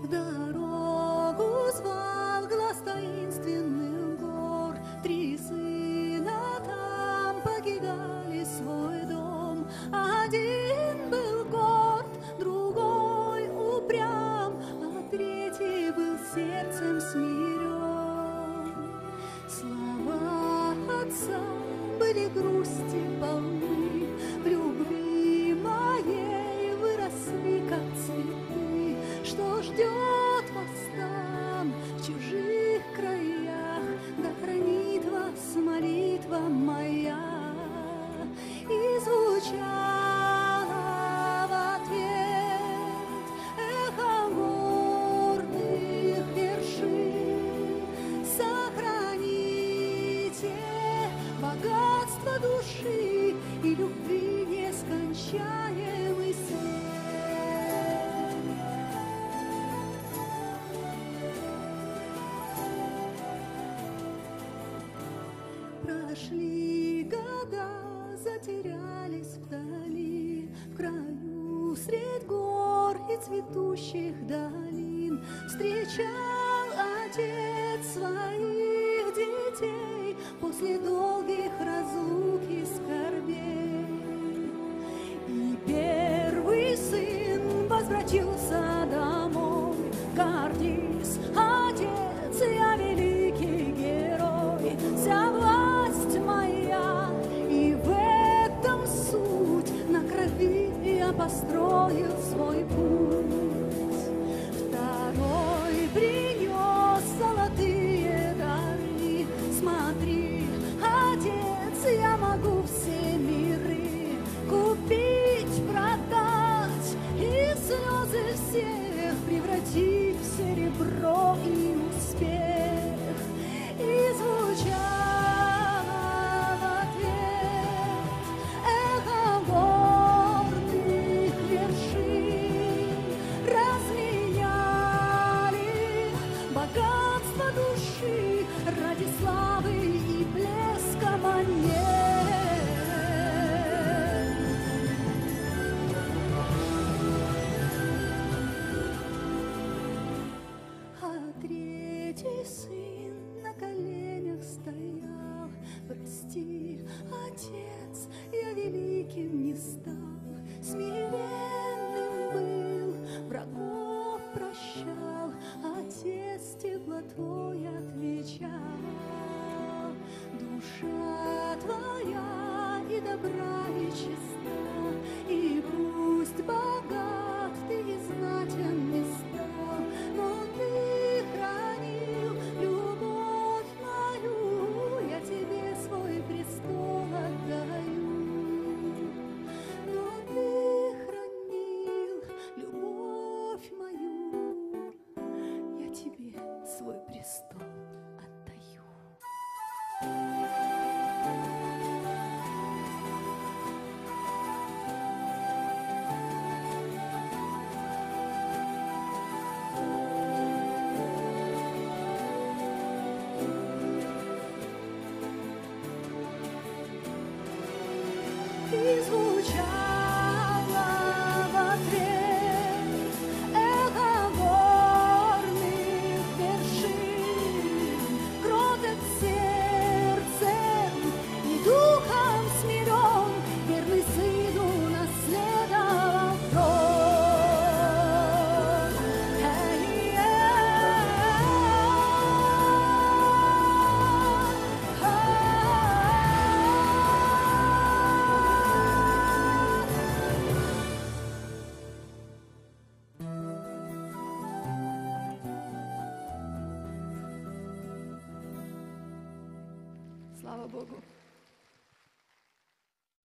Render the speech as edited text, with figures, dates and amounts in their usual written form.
дорогу звал глаз таинственных гор. Три сына там покидали свой дом. Один был горд, другой упрям, а третий был сердцем смирен. Слова отца были грусти полны, в любви моей выросли, как цветы. Что ждет вас там, в чужих краях, да хранит вас молитва моя. И звучала в ответ эхо горных вершин. Сохраните богатство души и любви нескончаемый свет. Прошли года, затерялись вдали, в краю средь гор и цветущих долин. Встречал отец своих детей после долгих разлук и скорбей. И первый сын возвратился домой. Гордись, отец, я великий герой, вся власть моя, и в этом суть. На крови я построил свой путь. Второй принес золотые дары. Смотри, отец, я могу все миры купить, продать и слезы всех превратить в серебро и успех. И звучало в ответ эхо горных вершин. Разменяли богатство души ради славы и блеска монет. А третий сын на коленях стоял. Прости, отец, я великим не стал. Смиренным был, врагов прощал. Отец теплотой отвечал. Душа твоя и добра, и чиста, и пусть богат ты и знатен не стал, но ты хранил любовь мою, я тебе свой престол отдаю. Но ты хранил любовь мою, я тебе свой престол отдаю. И звучало в ответ эхо горных вершин. Кроток сердцем и духом смирен, верный сыну наследовал трон. Слава Богу.